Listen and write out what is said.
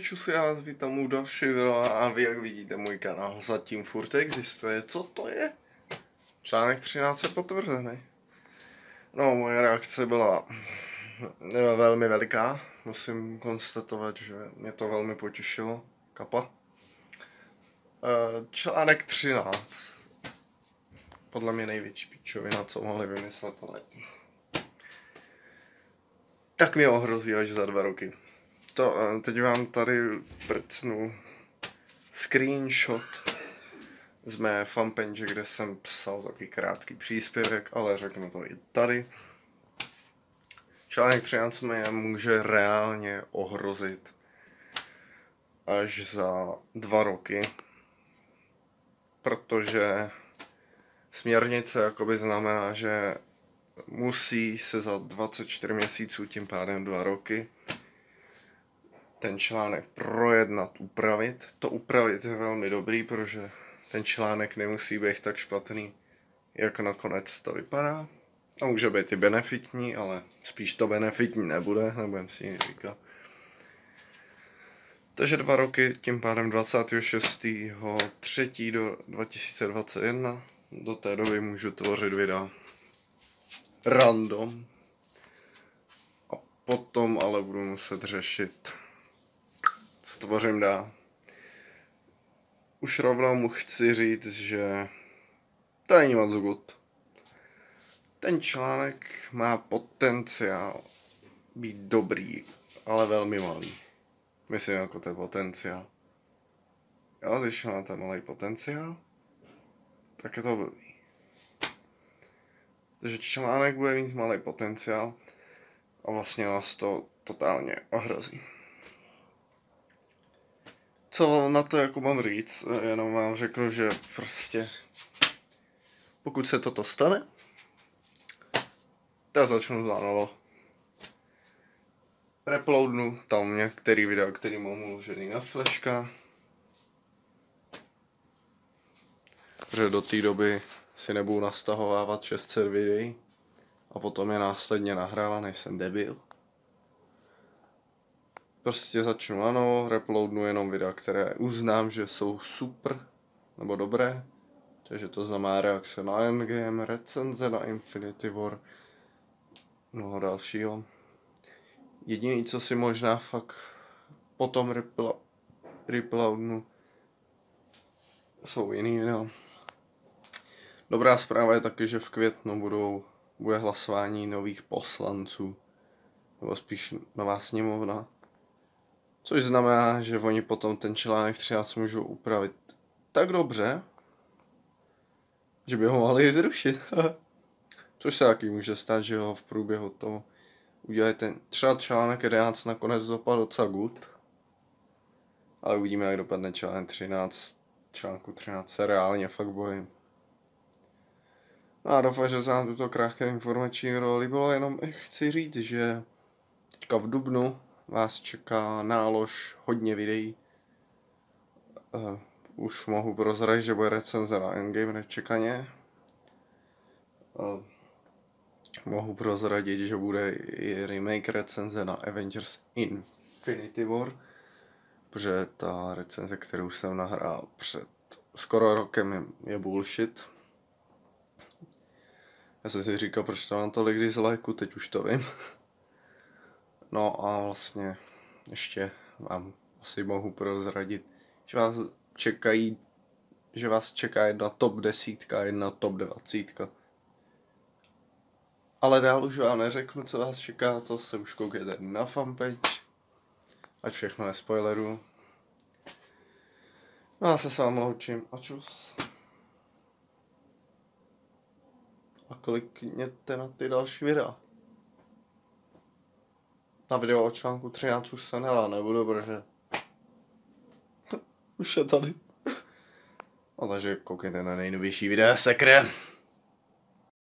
čus, já vás vítám u dalšího videa a vy, jak vidíte, můj kanál zatím furt existuje. Co to je? Článek 13 je potvrzený. No, moje reakce byla velmi veliká. Musím konstatovat, že mě to velmi potěšilo. Kapa. Článek 13. Podle mě největší píčovina, co mohli vymyslet, ale tak mě ohrozí až za 2 roky. Teď vám tady prcnu screenshot z mé fanpage, kde jsem psal takový krátký příspěvek, ale řeknu to i tady. Článek 13 mě může reálně ohrozit až za 2 roky, protože směrnice jakoby znamená, že musí se za 24 měsíců, tím pádem 2 roky, ten článek projednat, upravit. To upravit je velmi dobrý, protože ten článek nemusí být tak špatný, jak nakonec to vypadá. A může být i benefitní, ale spíš to benefitní nebude, nebudem si ji říkat. Takže 2 roky, tím pádem 26.3. do 2021. Do té doby můžu tvořit videa random. A potom ale budu muset řešit, co tvořím dál. Už rovnou mu chci říct, že to není moc good. Ten článek má potenciál být dobrý, ale velmi malý. Myslím, jako ten potenciál. Jo, když má ten malý potenciál, tak je to blbý. Takže článek bude mít malý potenciál a vlastně nás to totálně ohrozí. Co na to jako mám říct, jenom vám řeknu, že prostě pokud se toto stane, tak začnu zanovo. Reploadnu tam některý videa, který mám uložený na flashka, protože do té doby si nebudu nastahovávat 600 videí a potom je následně nahrávat, nejsem debil. Prostě začnu ano, reploadnu jenom videa, které uznám, že jsou super nebo dobré. Takže to znamená reakce na Endgame, recenze na Infinity War, mnoho dalšího. Jediný, co si možná fakt potom reploadnu, jsou jiný videa. Dobrá zpráva je taky, že v květnu bude hlasování nových poslanců, nebo spíš nová sněmovna. Což znamená, že oni potom ten článek 13 můžou upravit tak dobře, že by ho mohli zrušit. Což se taky může stát, že ho v průběhu toho udělají ten třeba článek 11 nakonec dopadl docela good. Ale uvidíme, jak dopadne článek 13. Článku 13 se reálně fakt bojím. No a doufám, že se nám tuto krátké informační roli bylo, jenom chci říct, že teďka v dubnu vás čeká nálož hodně videí. Už mohu prozradit, že bude recenze na Endgame nečekaně. Mohu prozradit, že bude i remake recenze na Avengers Infinity War, protože ta recenze, kterou jsem nahrál před skoro rokem, je bullshit. Já jsem si říkal, proč to mám tolik dislikeů, teď už to vím. No a vlastně ještě vám asi mohu prozradit, že vás čeká jedna top 10 a jedna top 20. Ale dál už vám neřeknu, co vás čeká, to se už koukejte na fanpage, ať všechno nespoileru. No a se s vámi loučím a čus. A klikněte na ty další videa. Na video o článku 13 už se nebudu, protože už je tady. No takže koukejte na nejnovější videa, sekre.